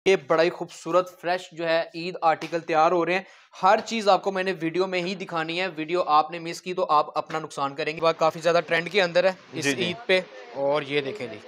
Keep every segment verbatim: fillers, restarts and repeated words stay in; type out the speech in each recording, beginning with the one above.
ये बड़ा ही खूबसूरत फ्रेश जो है ईद आर्टिकल तैयार हो रहे हैं। हर चीज़ आपको मैंने वीडियो में ही दिखानी है, वीडियो आपने मिस की तो आप अपना नुकसान करेंगे। वह काफ़ी ज़्यादा ट्रेंड के अंदर है इस ईद पे। और ये देखें जी,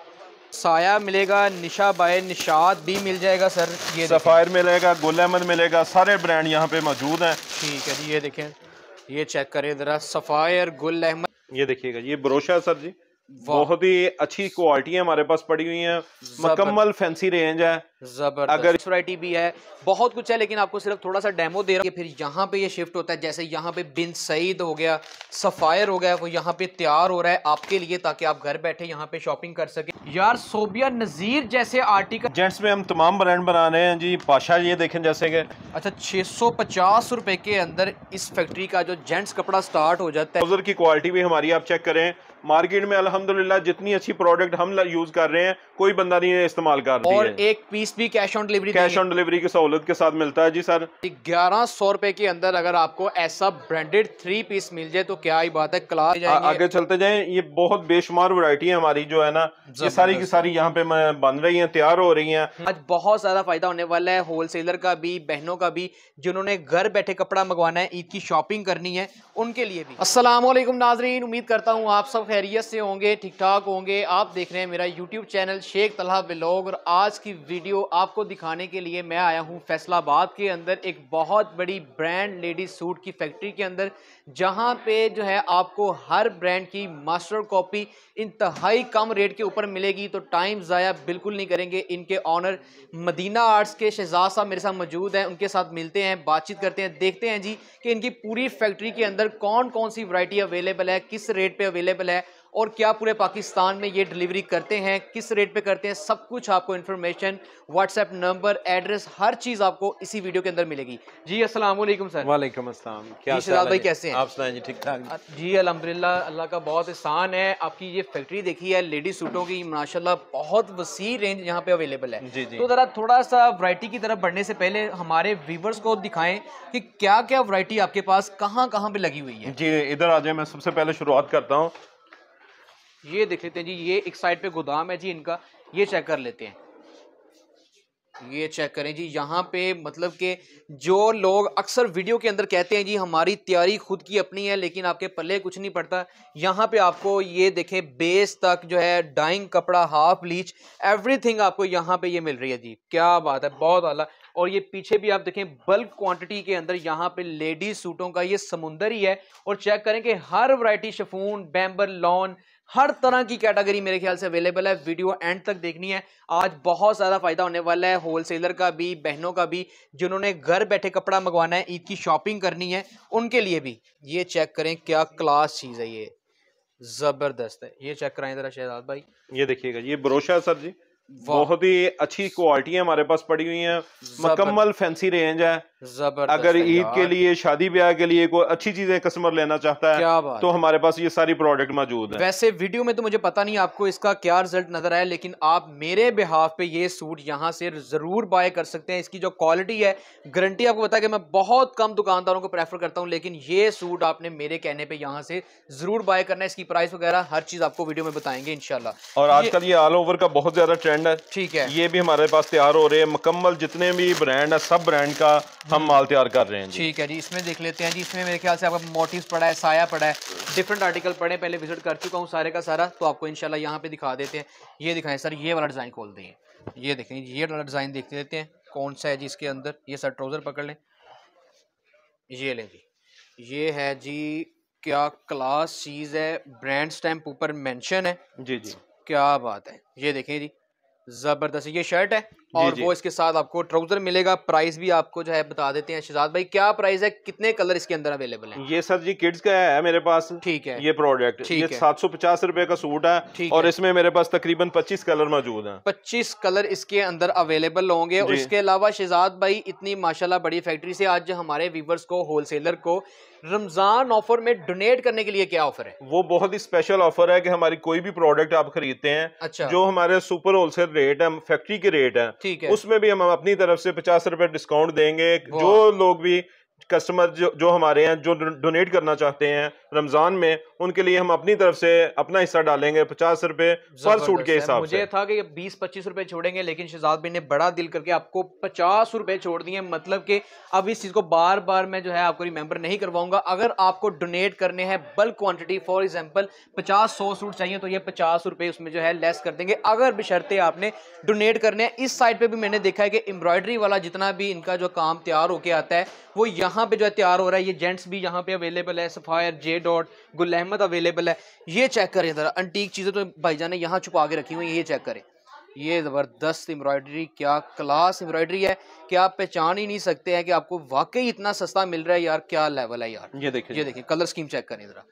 साया मिलेगा, निशा बाय निशात भी मिल जाएगा सर, ये सफायर मिलेगा, गुल अहमद मिलेगा, सारे ब्रांड यहाँ पे मौजूद हैं। ठीक है जी, ये देखें, ये चेक करें ज़रा, सफायर, गुल अहमद, ये देखिएगा, ये ब्रोशा सर जी, बहुत ही अच्छी क्वालिटी है हमारे पास पड़ी हुई है, मुकम्मल फैंसी रेंज है, जबरदस्त। अगर वैरायटी भी है, बहुत कुछ है, लेकिन आपको सिर्फ थोड़ा सा डेमो दे रहा है। फिर यहाँ पे ये शिफ्ट होता है, जैसे यहाँ पे बिन सईद हो गया, सफायर हो गया, वो यहाँ पे तैयार हो रहा है आपके लिए, ताकि आप घर बैठे यहाँ पे शॉपिंग कर सके। यार सोबिया नजीर जैसे आर्टिकल जेंट्स में हम तमाम ब्रांड बना रहे हैं जी। पाशा ये देखें जैसे कि अच्छा छः सौ पचास रुपए के अंदर इस फैक्ट्री का जो जेंट्स कपड़ा स्टार्ट हो जाता है। ट्राउजर की क्वालिटी भी हमारी आप चेक करें, मार्केट में अल्हम्दुलिल्लाह जितनी अच्छी प्रोडक्ट हम यूज कर रहे हैं कोई बंदा नहीं है इस्तेमाल कर रही है। और एक पीस भी cash on delivery cash on delivery की सहूलत के साथ मिलता है जी सर। ग्यारह सौ रुपए के अंदर अगर आपको ऐसा ब्रांडेड थ्री पीस मिल जाए तो क्या ही बात है, क्लास जाएंगे। आगे चलते जाएं, ये बहुत बेशुमार वैरायटी है हमारी जो है ना, ये सारी की सारी यहाँ पे बन रही हैं, तैयार हो रही हैं। आज बहुत ज्यादा फायदा होने वाला है होलसेलर का भी, बहनों का भी, जिन्होंने घर बैठे कपड़ा मंगवाना है, ईद की शॉपिंग करनी है, उनके लिए भी। अस्सलाम वालेकुम नाजरीन, उम्मीद करता हूँ आप सब खैरियत से होंगे, ठीक ठाक होंगे। आप देख रहे हैं मेरा YouTube channel Sheikh Talha vlog, और आज की वीडियो आपको दिखाने के लिए मैं आया हूँ फैसलाबाद के अंदर एक बहुत बड़ी ब्रांड लेडीज सूट की फैक्ट्री के अंदर, जहाँ पे जो है आपको हर ब्रांड की मास्टर कॉपी इंतहाई कम रेट के ऊपर मिलेगी। तो टाइम ज़ाया बिल्कुल नहीं करेंगे। इनके ऑनर मदीना आर्ट्स के शहजाद साहब मेरे साथ मौजूद हैं, उनके साथ मिलते हैं, बातचीत करते हैं, देखते हैं जी कि इनकी पूरी फैक्ट्री के अंदर कौन कौन सी वैरायटी अवेलेबल है, किस रेट पे अवेलेबल है, और क्या पूरे पाकिस्तान में ये डिलीवरी करते हैं, किस रेट पे करते हैं, सब कुछ आपको इन्फॉर्मेशन, व्हाट्सएप नंबर, एड्रेस, हर चीज़ आपको इसी वीडियो के अंदर मिलेगी जी। अस्सलाम वालेकुम सर। वालेकुम अस्सलाम। क्या शहजाद भाई कैसे हैं? आप सुनाएं जी, ठीक ठाक जी अल्हम्दुलिल्लाह, अल्लाह का बहुत एहसान है। आपकी ये फैक्ट्री देखी है लेडीज सूटों की, माशाल्लाह बहुत वसी रेंज यहाँ पे अवेलेबल है जी जी। तो ज़रा थोड़ा सा वैरायटी की तरफ बढ़ने से पहले हमारे व्यूवर्स को दिखाएं कि क्या क्या वैरायटी आपके पास कहाँ कहाँ पे लगी हुई है जी। इधर आ जाए, मैं सबसे पहले शुरुआत करता हूँ। ये देख लेते हैं जी, ये एक साइड पे गोदाम है जी इनका, ये चेक कर लेते हैं। ये चेक करें जी, यहाँ पे मतलब कि जो लोग अक्सर वीडियो के अंदर कहते हैं जी हमारी तैयारी खुद की अपनी है, लेकिन आपके पल्ले कुछ नहीं पड़ता। यहाँ पे आपको ये देखें, बेस तक जो है डाइंग कपड़ा, हाफ ब्लीच, एवरीथिंग आपको यहाँ पे ये मिल रही है जी। क्या बात है, बहुत आला। और ये पीछे भी आप देखें, बल्क क्वांटिटी के अंदर यहाँ पे लेडीज सूटों का ये समुंदर ही है। और चेक करें कि हर वैरायटी, शिफॉन, बैम्बर, लॉन, हर तरह की कैटेगरी मेरे ख्याल से अवेलेबल है। वीडियो एंड तक देखनी है, आज बहुत ज़्यादा फायदा होने वाला है होलसेलर का भी, बहनों का भी, जिन्होंने घर बैठे कपड़ा मंगवाना है, ईद की शॉपिंग करनी है, उनके लिए भी। ये चेक करें, क्या क्लास चीज़ है, ये ज़बरदस्त है। ये चेक कराएं ज़रा शहजाद भाई, ये देखिएगा, ये ब्रोशा सर जी, बहुत ही अच्छी क्वालिटी है हमारे पास पड़ी हुई है, मुकम्मल फैंसी रेंज है। अगर ईद के लिए, शादी ब्याह के लिए कोई अच्छी चीजें कस्टमर लेना चाहता है तो हमारे पास ये सारी प्रोडक्ट मौजूद है। वैसे वीडियो में तो मुझे पता नहीं आपको इसका क्या रिजल्ट नजर आया, लेकिन आप मेरे बिहाफ पे ये सूट यहाँ से जरूर बाय कर सकते हैं। इसकी जो क्वालिटी है, गारंटी आपको बता कि मैं बहुत कम दुकानदारों को प्रेफर करता हूँ, लेकिन ये सूट आपने मेरे कहने पर यहाँ से जरूर बाय करना है। इसकी प्राइस वगैरह हर चीज आपको वीडियो में बताएंगे इंशाल्लाह। और आजकल ये ऑल ओवर का बहुत ज्यादा ट्रेंड है, ठीक है। ये भी हमारे पास तैयार हो रहे हैं, मुकम्मल जितने भी ब्रांड है, सब ब्रांड का हम माल तैयार कर रहे हैं। ठीक है जी, इसमें देख लेते हैं जी। इसमें मेरे ख्याल से आपका मोटिव्स पड़ा है, साया पड़ा है, डिफरेंट आर्टिकल पड़े, पहले विजिट कर चुका हूँ सारे का सारा, तो आपको इंशाल्लाह यहाँ पे दिखा देते हैं। ये दिखाएं सर, ये वाला डिज़ाइन खोल दें, ये देखें, ये वाला डिज़ाइन देख देते हैं कौन सा है जी इसके अंदर। ये सर ट्राउज़र पकड़ लें, ये लें जी, ये है जी, क्या क्लास चीज़ है, ब्रांड स्टैम्प ऊपर मेंशन है जी जी, क्या बात है। ये देखें जी, जबरदस्त। ये शर्ट है और वो इसके साथ आपको ट्राउजर मिलेगा। प्राइस भी आपको जो है बता देते हैं शहजाद भाई, क्या प्राइस है, कितने कलर इसके अंदर अवेलेबल हैं? ये सर जी किड्स का है मेरे पास, ठीक है। ये प्रोडक्ट ये सात सौ पचास रुपए का सूट है, और इसमें मेरे पास तकरीबन पच्चीस कलर मौजूद हैं। पच्चीस कलर इसके अंदर अवेलेबल होंगे। और इसके अलावा शहजाद भाई, इतनी माशाल्लाह बड़ी फैक्ट्री से आज हमारे व्यूवर्स को, होलसेलर को रमजान ऑफर में डोनेट करने के लिए क्या ऑफर है? वो बहुत ही स्पेशल ऑफर है कि हमारी कोई भी प्रोडक्ट आप खरीदते हैं, अच्छा, जो हमारे सुपर होलसेल रेट है, फैक्ट्री के रेट है, ठीक है, उसमें भी हम अपनी तरफ से पचास रुपए डिस्काउंट देंगे। जो लोग भी कस्टमर जो जो हमारे हैं, जो डोनेट करना चाहते हैं रमजान में, उनके लिए हम अपनी तरफ से अपना हिस्सा डालेंगे पचास रुपए पर सूट के हिसाब से। मुझे था कि बीस पच्चीस रुपए छोड़ेंगे, लेकिन शहजाद भाई ने बड़ा दिल करके आपको पचास रुपए छोड़ दिए। मतलब कि अब इस चीज को बार बार मैं जो है आपको रिमेंबर नहीं करवाऊंगा। अगर आपको डोनेट करने हैं बल्क क्वांटिटी, फॉर एग्जांपल पचास सौ सूट चाहिए तो ये पचास रुपए उसमें जो है लेस कर देंगे, अगर बशर्ते आपने डोनेट करने हैं। इस साइड पे भी मैंने देखा है कि एम्ब्रॉयडरी वाला जितना भी इनका जो काम तैयार होके आता है वो यहाँ पे जो है तैयार हो रहा है। ये जेंट्स भी यहाँ पे अवेलेबल है, sapphire, J dot, Gul Ahmed available है। ये चेक करें जरा, अंटीक चीजें तो भाईजान ने यहाँ छुपा के रखी हुई है, ये चेक करें। ये जबरदस्त एम्ब्रॉयडरी, क्या क्लास एम्ब्रॉयडरी है कि आप पहचान ही नहीं सकते हैं कि आपको वाकई इतना सस्ता मिल रहा है यार। क्या लेवल है यार। ये देखिए, ये देखिए कलर स्कीम चेक करें जरा,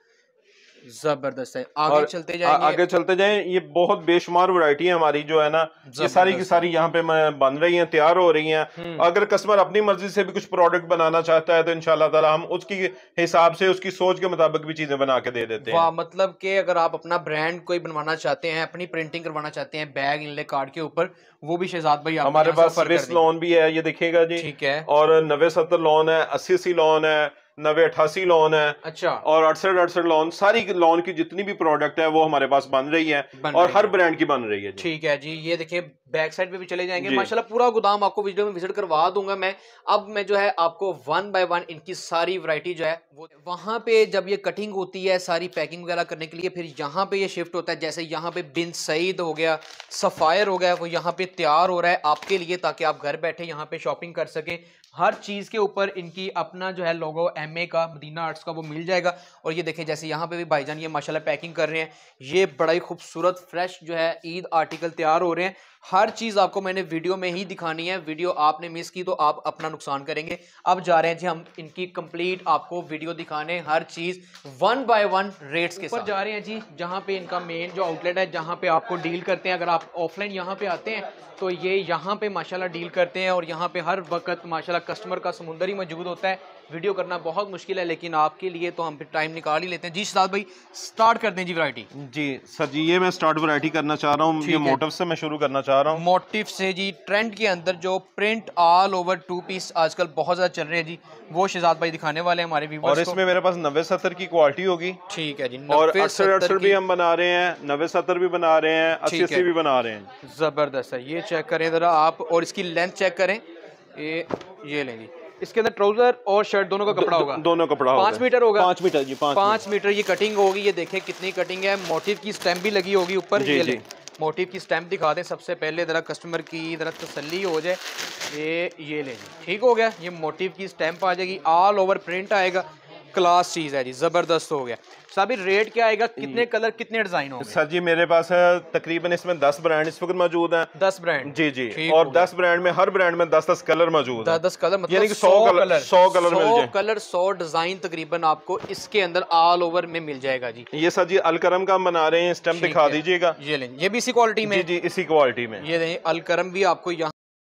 जबरदस्त है। आगे चलते जाएंगे, आगे चलते जाएं। ये बहुत बेशुमार वैरायटी है हमारी जो है ना, ये सारी की सारी यहाँ पे बन रही हैं, तैयार हो रही हैं। अगर कस्टमर अपनी मर्जी से भी कुछ प्रोडक्ट बनाना चाहता है तो इंशाल्लाह ताला हम उसकी हिसाब से, उसकी सोच के मुताबिक भी चीजें बना के दे देते हैं। वाह, मतलब कि अगर आप अपना ब्रांड कोई बनवाना चाहते हैं, अपनी प्रिंटिंग करवाना चाहते हैं बैग इनले कार्ड के ऊपर, वो भी शहजाद भाई हमारे पास स्विस लोन भी है, ये देखिएगा जी। ठीक है। और नब्बे सत्तर लोन है, अस्सी अस्सी लोन है, नब्बे अठासी लोन है। अच्छा। और अड़सठ अड़सठ लोन, सारी लोन की जितनी भी प्रोडक्ट है वो हमारे पास बन रही है बन और रही हर ब्रांड की बन रही है। ठीक है जी। ये देखिए बैक साइड पे भी चले जाएंगे, माशाल्लाह पूरा गोदाम आपको वीडियो में विजिट करवा दूंगा मैं। अब मैं जो है आपको वन बाय वन इनकी सारी वैरायटी जो है वो, वहां पे जब ये कटिंग होती है सारी पैकिंग वगैरह करने के लिए, फिर यहाँ पे ये शिफ्ट होता है। जैसे यहाँ पे बिन सईद हो गया, सफायर हो गया, वो यहाँ पे तैयार हो रहा है आपके लिए ताकि आप घर बैठे यहाँ पे शॉपिंग कर सकें। हर चीज के ऊपर इनकी अपना जो है लोगो एम ए का, मदीना आर्ट्स का, वो मिल जाएगा। और ये देखें जैसे यहाँ पे भी भाईजान ये माशाल्लाह पैकिंग कर रहे हैं। ये बड़ा ही खूबसूरत फ्रेश जो है ईद आर्टिकल तैयार हो रहे हैं। हर चीज आपको मैंने वीडियो में ही दिखानी है, वीडियो आपने मिस की तो आप अपना नुकसान करेंगे। अब जा रहे हैं जी हम इनकी कंप्लीट आपको वीडियो दिखाने, हर चीज वन बाय वन रेट्स के साथ जा रहे हैं जी। जहाँ पे इनका मेन जो आउटलेट है, जहाँ पे आपको डील करते हैं। अगर आप ऑफलाइन यहाँ पे आते हैं तो ये यहाँ पे माशाल्लाह डील करते हैं और यहाँ पे हर वक्त माशाल्लाह कस्टमर का समुंदर ही मौजूद होता है। वीडियो करना बहुत मुश्किल है, लेकिन आपके लिए तो हम टाइम निकाल ही लेते हैं। जी शहजाद भाई स्टार्ट कर दें जी वैरायटी। जी सर जी, ये मैं स्टार्ट वैरायटी करना चाह रहा हूँ। ये मोटिव से मैं शुरू करना चाह रहा हूँ। मोटिव से जी, ट्रेंड के अंदर जो print all over two piece आजकल बहुत ज्यादा चल रहे हैं जी, वो शहजाद भाई दिखाने वाले हैं हमारे व्यूअर्स को। और इसमें मेरे पास नब्बे सत्तर की क्वालिटी होगी। ठीक है जी। और अड़सठ अड़सठ भी हम बना रहे हैं, नब्बे सत्तर भी बना रहे हैं, अस्सी अस्सी भी बना रहे हैं। जबरदस्त है। ये चेक करें जरा आप, और इसकी लेंथ चेक करें। ये ये लें जी, इसके अंदर ट्राउजर और शर्ट दोनों का कपड़ा होगा। दोनों कपड़ा होगा। पाँच मीटर होगा। पाँच मीटर जी, पाँच पाँच मीटर ये कटिंग होगी। ये देखें कितनी कटिंग है। मोटिव की स्टैम्प भी लगी होगी ऊपर। जी, ये जी। मोटिव की स्टैम्प दिखा दें सबसे पहले जरा, कस्टमर की जरा तसल्ली हो जाए। ये ये ले जी, ठीक हो गया। ये मोटिव की स्टैम्प आ जाएगी, ऑल ओवर प्रिंट आएगा, क्लास चीज है जी, जबरदस्त हो गया। साबिर रेट क्या आएगा, कितने कलर कितने डिजाइन होंगे? सर जी मेरे पास है तकरीबन इसमें दस ब्रांड इस वक्त मौजूद हैं। दस ब्रांड? जी जी। और दस ब्रांड में, हर ब्रांड में दस दस कलर मौजूद हैं। दस दस कलर मतलब यानी कि सौ कलर, सौ कलर मिल जाए। कलर सौ डिजाइन तकरीबन आपको इसके अंदर ऑल ओवर में मिल जाएगा जी। ये सर जी अलकरम का बना रहे हैं, स्टैम्प दिखा दीजिएगा। ये लें, ये भी इसी क्वालिटी में? जी जी, इसी क्वालिटी में। ये लें, अलकरम भी आपको यहाँ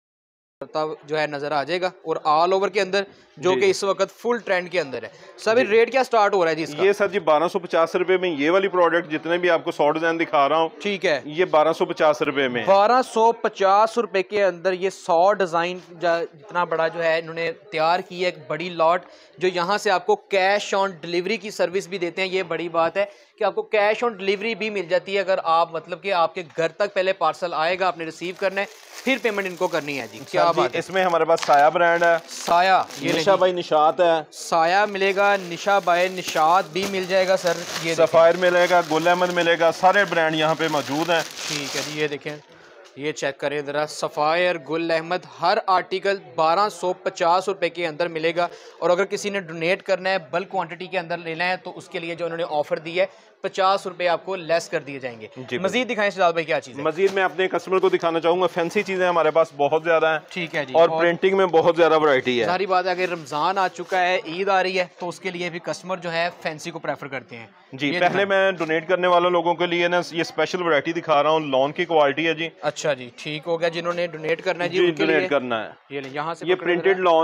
जो है नजर आ जाएगा, और ऑल ओवर के अंदर जो कि इस वक्त फुल ट्रेंड के अंदर है। सर रेट क्या स्टार्ट हो रहा है जी इसका? ये सर जी बारह सौ पचास रुपए में ये वाली प्रोडक्ट जितने भी आपको सौ डिजाइन दिखा रहा हूँ, ठीक है, ये बारह सौ पचास रुपए में। बारह सौ पचास रुपए के अंदर ये सौ डिजाइन जितना बड़ा जो है इन्होंने तैयार की है, एक बड़ी लॉट, जो यहाँ से आपको कैश ऑन डिलीवरी की सर्विस भी देते हैं। ये बड़ी बात है कि आपको कैश ऑन डिलीवरी भी मिल जाती है। अगर आप मतलब कि आपके घर तक पहले पार्सल आएगा, आपने रिसीव करना है, फिर पेमेंट इनको करनी है जी। क्या बात है। इसमें हमारे पास साया ब्रांड है, साया, ये निशा बाई निशात है, साया मिलेगा, निशा बाय निशात भी मिल जाएगा सर, ये सफायर मिलेगा, गुल अहमद मिलेगा, सारे ब्रांड यहाँ पे मौजूद हैं। ठीक है जी। ये देखें, ये चेक करें ज़रा, सफ़ायर, गुल अहमद, हर आर्टिकल बारह सौ पचास रुपये के अंदर मिलेगा। और अगर किसी ने डोनेट करना है, बल्क क्वांटिटी के अंदर लेना है, तो उसके लिए जो उन्होंने ऑफर दी है पचास रुपए आपको लेस कर दिए जाएंगे। मजीद दिखाएं शहजाद भाई क्या चीज़ है? मजीद मैं अपने कस्टमर को दिखाना चाहूँगा, फैंसी चीज़ें हमारे पास बहुत ज़्यादा हैं। ठीक है जी। और, और प्रिंटिंग में बहुत ज़्यादा वैरायटी है। सारी बात है, अगर रमज़ान आ चुका है, ईद आ रही है, तो उसके लिए भी कस्टमर जो है फैंसी को प्रेफर करते हैं जी। पहले मैं डोनेट करने वाले लोगों के लिए ना ये स्पेशल वैरायटी दिखा रहा हूँ, लॉन की क्वालिटी है जी। अच्छा जी, ठीक हो गया। जिन्होंने डोनेट करना है जी, डोनेट करना है, ये यहाँ से ये प्रिंटेड लॉन है,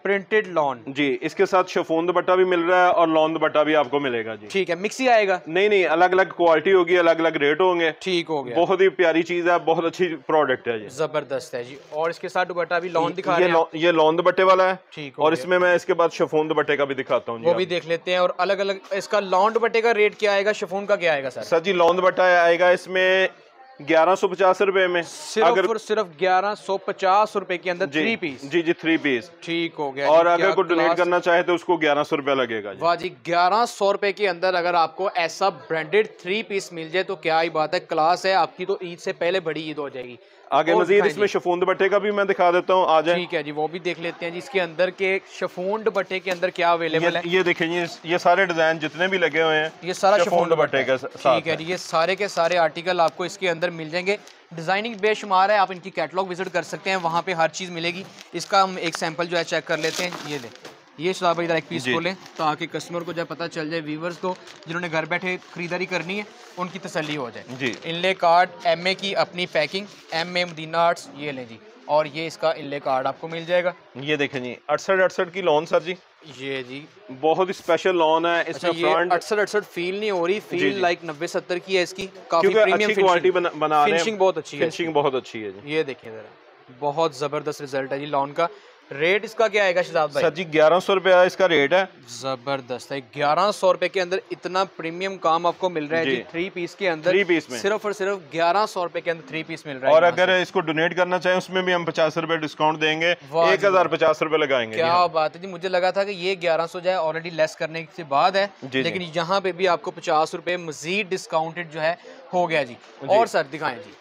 प्रिंटेड लॉन जी, इसके साथ शिफॉन दुपट्टा भी मिल रहा है और लॉन दुपट्टा भी आपको मिलेगा जी। ठीक है, मिक्सी आएगा? नहीं नहीं, अलग अलग क्वालिटी होगी, अलग अलग रेट होंगे। ठीक हो गया, बहुत ही प्यारी चीज है, बहुत अच्छी प्रोडक्ट है जी, जबरदस्त है जी। और इसके साथ दुपट्टा भी लॉन दिखा रहे हैं, ये लॉन दुपट्टे वाला है। ठीक, और इसमें मैं इसके बाद शिफॉन दुपट्टे का भी दिखाता हूँ, वो भी देख लेते हैं। और अलग अलग इसका लॉन दुपट्टे का रेट क्या आएगा, शिफॉन का क्या आएगा सर? सर जी, लॉन दुपट्टा आएगा इसमें ग्यारह सौ पचास रुपए में, सिर्फ अगर और सिर्फ ग्यारह सौ पचास रुपए के अंदर थ्री पीस। जी जी, थ्री पीस। ठीक हो गया। और अगर कोई डोनेट करना चाहे तो उसको ग्यारह सौ रुपया लगेगा। वाह जी, ग्यारह सौ रुपए के अंदर अगर आपको ऐसा ब्रांडेड थ्री पीस मिल जाए तो क्या ही बात है, क्लास है आपकी। तो ईद से पहले बड़ी ईद हो जाएगी। आगे मजीद इसमें शिफॉन दुपट्टे का भी मैं दिखा देता हूँ, आ जाए। ठीक है जी, वो भी देख लेते हैं जी। इसके अंदर के शिफॉन दुपट्टे के अंदर क्या अवेलेबल है? ये देखें ये, ये सारे डिजाइन जितने भी लगे हुए हैं, ये सारा शिफॉन दुपट्टे का। ठीक है जी, ये सारे के सारे आर्टिकल आपको इसके अंदर मिल जाएंगे। डिजाइनिंग बेशुमार है, आप इनकी कैटलॉग विजिट कर सकते हैं, वहाँ पे हर चीज़ मिलेगी। इसका हम एक सैंपल जो है चेक कर लेते हैं। ये ले, ये शाह भाई एक पीस खोलें ताकि कस्टमर को जब पता चल जाए, व्यूवर्स को जिन्होंने घर बैठे खरीदारी करनी है उनकी तसल्ली हो जाए जी। इनले कार्ड एम ए की अपनी packing, M A Madina arts, ये लें जी। और ये इसका इनले कार्ड आपको मिल जाएगा। ये देखें जी, अड़सठ अड़सठ की लॉन सर जी, ये जी बहुत ही स्पेशल लॉन है। इसमें अच्छा, अड़सठ अड़सठ फील नहीं हो रही, फील लाइक नब्बे सत्तर की है इसकी। काफी प्रीमियम क्वालिटी बना, बना रहे हैं, फिनिशिंग बहुत अच्छी है, फिनिशिंग बहुत अच्छी है जी। ये देखिए जरा, बहुत जबरदस्त रिजल्ट है जी लॉन का। रेट इसका क्या आएगा शहजाद भाई? सर जी ग्यारह सौ रुपया इसका रेट है। जबरदस्त है, ग्यारह सौ रुपए के अंदर इतना प्रीमियम काम आपको मिल रहा है जी, थ्री पीस के अंदर। थ्री पीस में सिर्फ और सिर्फ ग्यारह सौ रुपए के अंदर थ्री पीस मिल रहा है। और अगर इसको डोनेट करना चाहे उसमें भी हम पचास रुपए डिस्काउंट देंगे, एक हजार पचास रुपए लगाएंगे। क्या बात है जी, मुझे लगा था कि ये ग्यारह सौ जो है ऑलरेडी लेस करने के बाद है, लेकिन यहाँ पे भी आपको पचास रुपए मजीद डिस्काउंटेड जो है हो गया जी। और सर दिखाएं जी।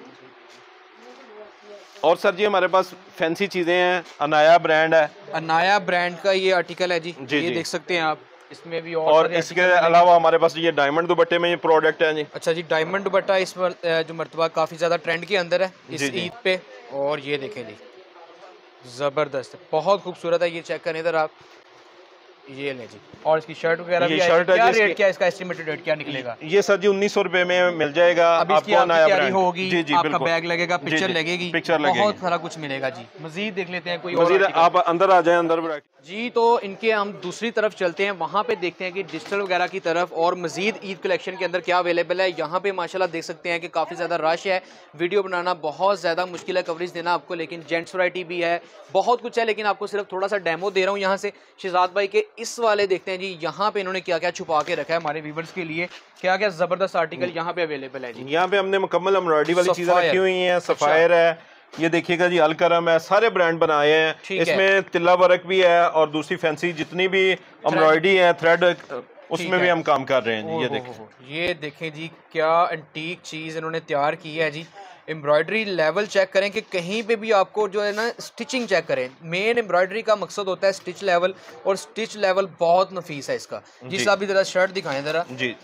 और सर जी हमारे पास फैंसी चीजें हैं, अनाया ब्रांड है, अनाया ब्रांड का ये आर्टिकल है जी, जी ये जी। देख सकते हैं आप। इसमें भी और, और इसके अलावा हमारे पास ये डायमंड दुपट्टे में ये प्रोडक्ट है जी। अच्छा जी, डायमंड दुपट्टा इस जो मर्तबा काफी ज्यादा ट्रेंड के अंदर है इस ईद पे। और ये देखें जी, जबरदस्त, बहुत खूबसूरत है। ये चेक करें इधर आप, ये ले जी। और इसकी शर्ट वगैरह भी शर्ट क्या रेट, क्या इसका एस्टिमेटेड रेट क्या निकलेगा? ये सर जी उन्नीस सौ रुपए में मिल जाएगा। अभी इसकी आपको तैयारी होगी, जी जी, आपका बैग लगेगा, पिक्चर लगेगी, पिक्चर बहुत सारा कुछ मिलेगा जी। मजीद देख लेते हैं कोई और, आप अंदर आ जाए अंदर जी। तो इनके हम दूसरी तरफ चलते हैं, वहाँ पे देखते हैं कि डिजिटल वगैरह की तरफ और मजीद ईद कलेक्शन के अंदर क्या अवेलेबल है। यहाँ पे माशाल्लाह देख सकते हैं कि काफ़ी ज़्यादा रश है, वीडियो बनाना बहुत ज़्यादा मुश्किल है, कवरेज देना आपको, लेकिन जेंट्स वैरायटी भी है, बहुत कुछ है। लेकिन आपको सिर्फ थोड़ा सा डेमो दे रहा हूँ यहाँ से शहजाद भाई के। इस वाले देखते हैं जी, यहाँ पे इन्होंने क्या क्या छुपा के रखा है हमारे व्यूवर्स के लिए, क्या क्या जबरदस्त आर्टिकल यहाँ पे अवेलेबल है जी। यहाँ पे हमने मुकम्मल एम्ब्रॉयडरी वाली चीजें रखी हुई हैं, सफायर है, ये देखिएगा जी, अलकरम है, सारे ब्रांड बनाए हैं। इसमें तिल्ला वर्क भी है और दूसरी फैंसी जितनी भी एम्ब्रॉयडरी है, थ्रेड, उसमें भी हम काम कर रहे हैं जी। ये देखें, ये देखें जी, क्या एंटीक चीज इन्होंने तैयार की है जी। एम्ब्रॉयडरी लेवल चेक करें कि कहीं पे भी आपको जो है ना स्टिचिंग चेक करें। मेन एम्ब्रॉयडरी का मकसद होता है स्टिच लेवल, और स्टिच लेवल बहुत नफीस है इसका। जिस आप जरा शर्ट दिखाएं जरा जी।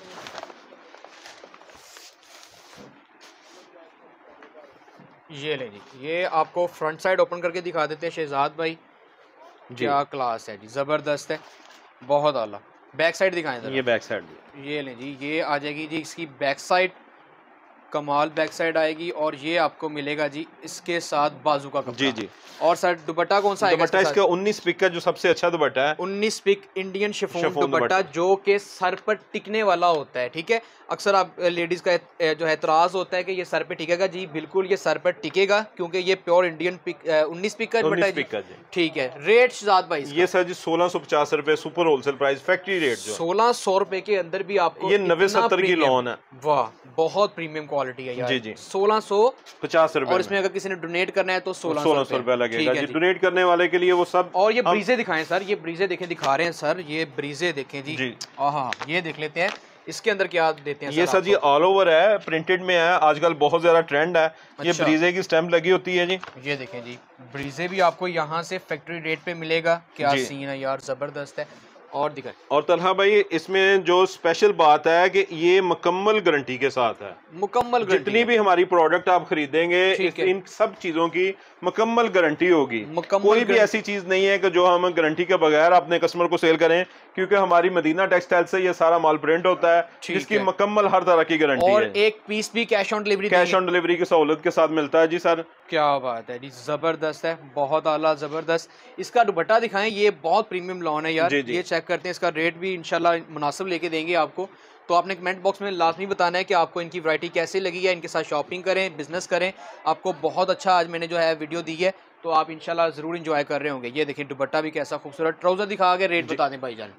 ये ले जी, ये आपको फ्रंट साइड ओपन करके दिखा देते हैं शहजाद भाई, क्या क्लास है जी, जबरदस्त है, बहुत आला। बैक साइड दिखाएं जरा। ये बैक साइड, ये ले जी, ये आ जाएगी जी इसकी बैक साइड, कमाल बैक साइड आएगी। और ये आपको मिलेगा जी इसके साथ बाजू का कपड़ा। जी जी। और सर दुपट्टा कौन सा आएगा? दुपट्टा इसका उन्नीस पिक का जो सबसे अच्छा दुपट्टा है, उन्नीस पिक इंडियन शिफॉन दुपट्टा, जो के सर पर टिकने वाला होता है। ठीक है, अक्सर आप लेडीज का जो है एतराज होता है कि ये सर पे टिकेगा, जी बिल्कुल ये सर पर टिकेगा, क्योंकि ये प्योर इंडियन पिक उन्नीस पिक का दुपट्टा है। ठीक है, रेट शहजाद भाई ये सर जी सोलह सौ पचास रुपए super wholesale price, factory rate जो सोलह सौ रुपए के अंदर भी आपको ये नब्बे सत्तर की लॉन है। वाह, बहुत प्रीमियम क्वालिटी है यार। जी जी, सोलह सौ पचास रुपए। और इसमें अगर किसी ने डोनेट करना है तो सोलह सोलह सौ रुपया लगेगा जी डोनेट करने वाले के लिए, वो सब। और ये ब्रीजे दिखाएं सर, ये ब्रीजे देखें, दिखा रहे हैं सर, ये ब्रीजे देखें जी, जी। हाँ, ये देख लेते हैं इसके अंदर क्या देते हैं। ये सर जी ऑल ओवर है, प्रिंटेड में है, आजकल बहुत ज्यादा ट्रेंड है। अच्छा। ये ब्रीजे की स्टैम्प लगी होती है जी। ये देखें जी, ब्रीजे भी आपको यहाँ से फैक्ट्री रेट पे मिलेगा। क्या सीन है यार, जबरदस्त है। और दिखाएं। और तलहा भाई इसमें जो स्पेशल बात है कि ये मुकम्मल गारंटी के साथ है, मुकम्मल जितनी भी हमारी प्रोडक्ट आप खरीदेंगे इस, इन सब चीजों की मुकम्मल गारंटी होगी। कोई भी ऐसी चीज नहीं है कि जो हम गारंटी के बगैर अपने कस्टमर को सेल करें, क्योंकि हमारी मदीना टेक्सटाइल से ये सारा माल प्रिंट होता है जिसकी मुकम्मल हर तरह की गारंटी और है। एक पीस भी cash on delivery cash on delivery की सहूलत के साथ मिलता है जी सर। क्या बात है जी, जबरदस्त है, बहुत आला जबरदस्त। इसका दुपट्टा दिखाएं, ये बहुत प्रीमियम लॉन है यार, ये चेक करते हैं। इसका रेट भी इंशाल्लाह मुनासिब लेके देंगे आपको, तो आपने कमेंट बॉक्स में लाजमी बताना है कि आपको इनकी वैरायटी कैसी लगी है। इनके साथ शॉपिंग करें, बिजनेस करें, आपको बहुत अच्छा आज मैंने जो है वीडियो दी है, तो आप इंशाल्लाह ज़रूर इंजॉय कर रहे होंगे। ये देखिए दुपट्टा भी कैसा खूबसूरत, ट्राउज़र दिखा के रेट बता दें भाईजान।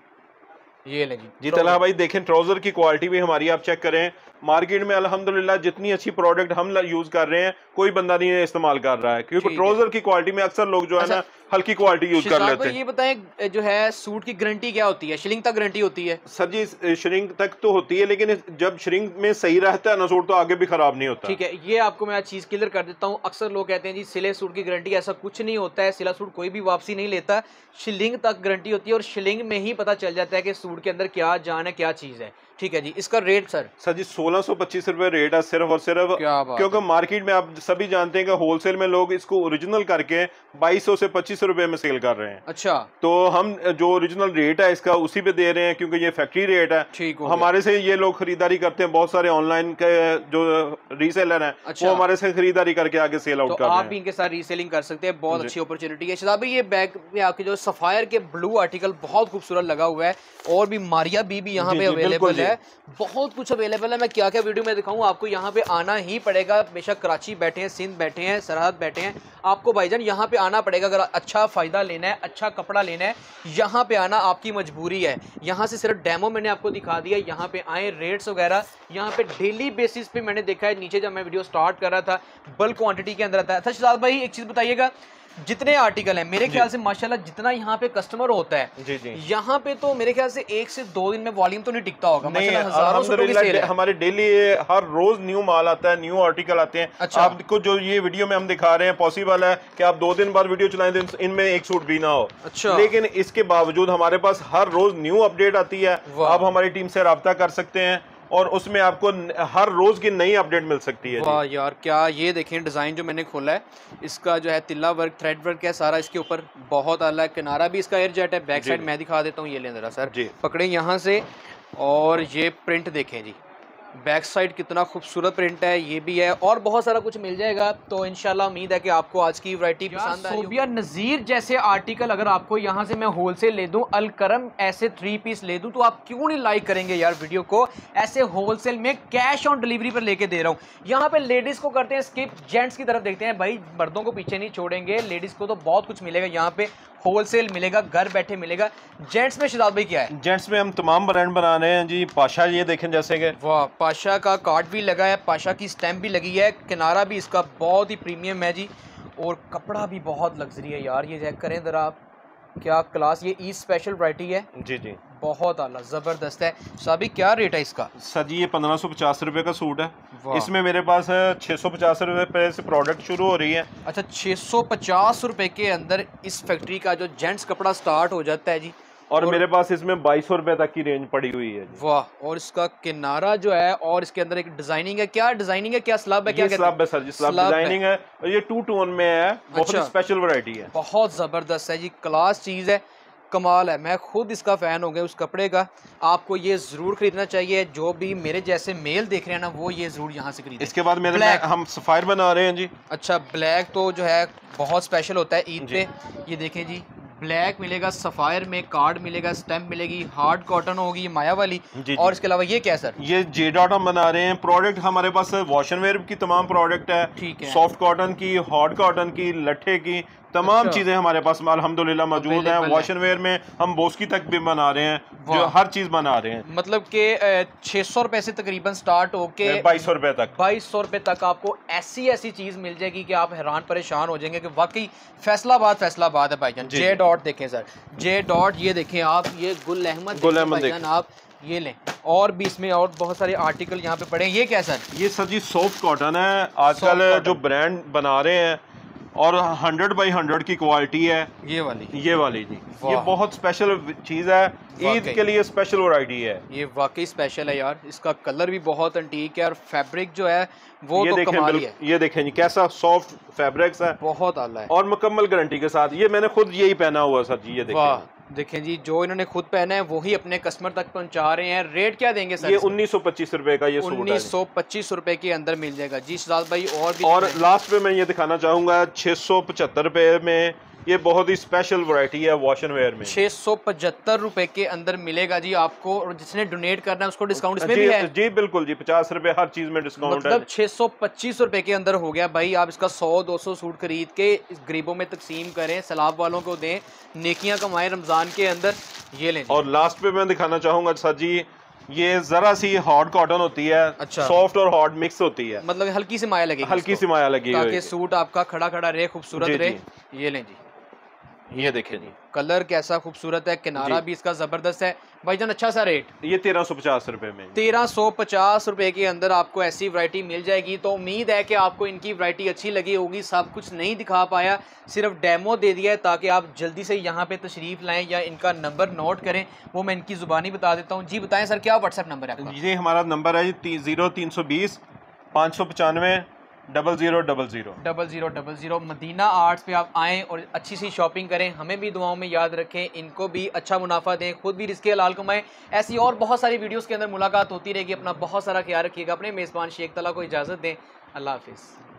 ये ले जी जी तलहा भाई देखें, ट्राउजर की क्वालिटी भी हमारी आप चेक करें। मार्केट में अल्हम्दुलिल्लाह जितनी अच्छी प्रोडक्ट हम यूज कर रहे हैं कोई बंदा नहीं इस्तेमाल कर रहा है, क्योंकि ट्राउजर की क्वालिटी में अक्सर लोग जो है ना हल्की क्वालिटी यूज कर लेते हैं। ये बताएं जो है सूट की गारंटी क्या होती है? श्रिंक तक गारंटी होती है सर जी? श्रिंक तक तो होती है, लेकिन जब श्रिंक में सही रहता है ना सूट तो आगे भी खराब नहीं होता। ठीक है, ये आपको मैं चीज क्लियर कर देता हूँ। अक्सर लोग कहते हैं जी सिले सूट की गारंटी, ऐसा कुछ नहीं होता है। सिला सूट कोई भी वापसी नहीं लेता, शिलिंग तक गारंटी होती है, और शिलिंग में ही पता चल जाता है कि सूट के अंदर क्या जान है, क्या चीज है। ठीक है जी, इसका रेट सर सर जी सोलह सौ पच्चीस रुपए रेट है सिर्फ और सिर्फ, क्योंकि मार्केट में आप सभी जानते हैं कि होलसेल में लोग इसको ओरिजिनल करके बाईस सौ से पच्चीस रुपए में सेल कर रहे हैं। अच्छा, तो हम जो ओरिजिनल रेट है इसका उसी पे दे रहे हैं, क्योंकि ये फैक्ट्री रेट है। ठीक हमारे से ये लोग खरीदारी करते हैं, बहुत सारे ऑनलाइन के जो रीसेलर हैं अच्छा। वो हमारे से खरीदारी करके आगे सेल आउट तो कर रहे हैं। आप भी इनके साथ रीसेलिंग कर सकते हैं, बहुत अच्छी अपॉर्चुनिटी है। शादाब भाई ये बैग में आपके जो सफायर के ब्लू आर्टिकल बहुत खूबसूरत लगा हुआ है, और भी मारिया बी भी यहाँ पे अवेलेबल है, बहुत कुछ अवेलेबल है। मैं क्या क्या वीडियो में दिखाऊं आपको, यहाँ पे आना ही पड़ेगा। बेशक कराची बैठे हैं, सिंध बैठे हैं, सरहद बैठे हैं, आपको भाईजान यहाँ पे आना पड़ेगा। अगर अच्छा फ़ायदा लेना है, अच्छा कपड़ा लेना है, यहाँ पे आना आपकी मजबूरी है। यहाँ से सिर्फ डेमो मैंने आपको दिखा दिया, यहाँ पे आए, रेट्स वगैरह यहाँ पे डेली बेसिस पे मैंने देखा है। नीचे जब मैं वीडियो स्टार्ट कर रहा था बल्क क्वांटिटी के अंदर आता है। अच्छा शहजाद भाई एक चीज़ बताइएगा, जितने आर्टिकल हैं मेरे ख्याल से माशाल्लाह जितना यहाँ पे कस्टमर होता है जी जी यहाँ पे तो मेरे ख्याल से एक से दो दिन में वॉल्यूम तो नहीं टिकता होगा। नहीं, हमारे डेली हर रोज न्यू माल आता है, न्यू आर्टिकल आते हैं। अच्छा। आपको जो ये वीडियो में हम दिखा रहे हैं पॉसिबल है कि आप दो दिन बाद वीडियो चलाएं तो इनमें एक सूट भी ना हो। अच्छा। लेकिन इसके बावजूद हमारे पास हर रोज न्यू अपडेट आती है, आप हमारी टीम से रब्ता कर सकते हैं और उसमें आपको हर रोज की नई अपडेट मिल सकती है। वाह यार क्या, ये देखें डिज़ाइन जो मैंने खोला है, इसका जो है तिल्ला वर्क, थ्रेड वर्क है सारा इसके ऊपर, बहुत आला है। किनारा भी इसका एयर जेट है। बैक साइड मैं दिखा देता हूँ, ये लें जरा सर, पकड़े यहाँ से, और ये प्रिंट देखें जी, बैक साइड कितना खूबसूरत प्रिंट है, ये भी है, और बहुत सारा कुछ मिल जाएगा। तो इंशाल्लाह उम्मीद है कि आपको आज की वैरायटी पसंद आई। सोबिया नज़ीर जैसे आर्टिकल अगर आपको यहाँ से मैं होलसेल ले दूँ, अलकरम ऐसे थ्री पीस ले दूँ, तो आप क्यों नहीं लाइक करेंगे यार वीडियो को? ऐसे होलसेल में कैश ऑन डिलीवरी पर लेके दे रहा हूँ। यहाँ पे लेडीज़ को करते हैं स्किप, जेंट्स की तरफ देखते हैं। भाई मर्दों को पीछे नहीं छोड़ेंगे, लेडीज़ को तो बहुत कुछ मिलेगा यहाँ पे, होलसेल मिलेगा, घर बैठे मिलेगा। जेंट्स में शहजाद भाई क्या है? जेंट्स में हम तमाम ब्रांड बना रहे हैं जी। पाशा ये देखें जैसे कि, वाह, पाशा का कार्ड भी लगा है, पाशा की स्टैम्प भी लगी है, किनारा भी इसका बहुत ही प्रीमियम है जी, और कपड़ा भी बहुत लग्जरी है यार। ये चेक करें जरा आप, क्या क्लास, ये ईद स्पेशल वैरायटी है जी जी, बहुत आला ज़बरदस्त है। साबी क्या रेट है इसका? सर जी ये पंद्रह सौ पचास रुपये का सूट है। इसमें मेरे पास छः सौ पचास रुपये से प्रोडक्ट शुरू हो रही है। अच्छा, छः सौ पचास रुपये के अंदर इस फैक्ट्री का जो जेंट्स कपड़ा स्टार्ट हो जाता है जी, और, और मेरे पास इसमें बाईस सौ रुपये तक की रेंज पड़ी हुई है। वाह, और इसका किनारा जो है, और इसके अंदर एक डिजाइनिंग है, क्या डिजाइनिंग है, क्या स्लब है, क्या स्लब है सर जी, स्लब डिजाइनिंग है, और ये टू टोन में है, बहुत स्पेशल वैरायटी है, बहुत जबरदस्त है जी, क्लास चीज है, कमाल है। मैं खुद इसका फ़ैन हो गया उस कपड़े का। आपको ये ज़रूर खरीदना चाहिए, जो भी मेरे जैसे मेल देख रहे हैं ना, वो ये ज़रूर यहाँ से खरीदें। इसके बाद मेरे में हम सफ़ायर बना रहे हैं जी। अच्छा, ब्लैक तो जो है बहुत स्पेशल होता है ईद पे। ये देखें जी, ब्लैक मिलेगा, सफ़ायर में कार्ड मिलेगा, स्टैम्प मिलेगी, हार्ड कॉटन होगी माया वाली। जी, और इसके अलावा ये क्या है सर? ये जे डॉट हम बना रहे हैं। प्रोडक्ट हमारे पास वॉश एंड वेयर की तमाम प्रोडक्ट है, ठीक है, सॉफ्ट कॉटन की, हार्ड कॉटन की, लट्ठे की, तमाम अच्छा। चीजें हमारे पास अल्हम्दुलिल्लाह मौजूद हैं। वॉश एंड वेयर में हम बोस्की तक भी बना रहे हैं, जो हर चीज बना रहे हैं। मतलब कि छह सौ रुपए से तकरीबन स्टार्ट होके बाईस सौ रुपए तक बाईस सौ रुपए तक आपको ऐसी ऐसी चीज मिल जाएगी कि आप हैरान परेशान हो जाएंगे कि वाकई फैसलाबाद फैसलाबाद है भाईजान। जे डॉट देखें सर, जे डॉट ये देखें आप, ये गुल अहमद गुल अहमद भाईजान आप ये लें, और भी इसमें और बहुत सारे आर्टिकल यहाँ पे पड़े हैं। ये क्या सर? ये सर जी सॉफ्ट कॉटन है। आजकल जो ब्रांड बना रहे हैं और हंड्रेड बाई हंड्रेड की क्वालिटी है ये वाली ये वाली जी। ये बहुत स्पेशल चीज है, ईद के लिए स्पेशल वैरायटी है। ये वाकई स्पेशल है यार, इसका कलर भी बहुत अंटीक है और फैब्रिक जो है वो ये तो देखें, कमाल ही है। ये देखें जी कैसा सॉफ्ट फैब्रिक्स है, बहुत आला है और मुकम्मल गारंटी के साथ। ये मैंने खुद यही पहना हुआ सर जी। ये देखें, देखें जी, जो इन्होंने खुद पहना है वही अपने कस्टमर तक पहुंचा रहे हैं। रेट क्या देंगे सर? ये उन्नीस सौ पच्चीस रुपए का ये उन्नीस सौ पच्चीस रुपए के अंदर मिल जाएगा जी शहजाद भाई। और भी और लास्ट पे मैं ये दिखाना चाहूंगा छह सौ पचहत्तर रुपए में, ये बहुत ही स्पेशल वैरायटी है वॉशन वेयर में। छह सौ पचहत्तर रुपए के अंदर मिलेगा जी आपको, और जिसने डोनेट करना है उसको डिस्काउंट इसमें जी, भी है जी बिल्कुल जी, पचास रुपए हर चीज में डिस्काउंट मतलब है। छह सौ पच्चीस रुपए के अंदर हो गया भाई। आप इसका सौ दो सौ सूट खरीद के इस गरीबों में तकसीम करें, सैलाब वालों को दें, नेकियां कमाएं रमजान के अंदर। ये लें। और लास्ट पे मैं दिखाना चाहूंगा सर जी, ये जरा सी हॉट कॉटन होती है। अच्छा। सॉफ्ट और हॉट मिक्स होती है, मतलब हल्की सी माया लगी, हल्की सी माया लगी ताकि सूट आपका खड़ा खड़ा रहे, खूबसूरत रहे। ये लें जी, ये देखें जी, कलर कैसा खूबसूरत है, किनारा भी इसका जबरदस्त है भाईजान। अच्छा सा रेट, ये तेरह सौ पचास रुपए में, तेरह सौ पचास रुपए के अंदर आपको ऐसी वैरायटी मिल जाएगी। तो उम्मीद है कि आपको इनकी वैरायटी अच्छी लगी होगी। सब कुछ नहीं दिखा पाया, सिर्फ डेमो दे दिया है ताकि आप जल्दी से यहाँ पे तशरीफ लाएं या इनका नंबर नोट करें, वो मैं इनकी जुबानी बता देता हूँ। जी बताएं सर, क्या व्हाट्सएप नंबर है आपका? जी हमारा नंबर है जी जीरो तीन सौ बीस पाँच सौ पचानवे double zero double zero double zero double zero. Madina arts पे आप आएँ और अच्छी सी शॉपिंग करें। हमें भी दुआओं में याद रखें, इनको भी अच्छा मुनाफा दें, खुद भी रिस्क हलाल कमाएं। ऐसी और बहुत सारी वीडियोस के अंदर मुलाकात होती रहेगी। अपना बहुत सारा ख्याल रखिएगा। अपने मेज़बान शेख तला को इजाज़त दें। अल्लाह हाफिज़।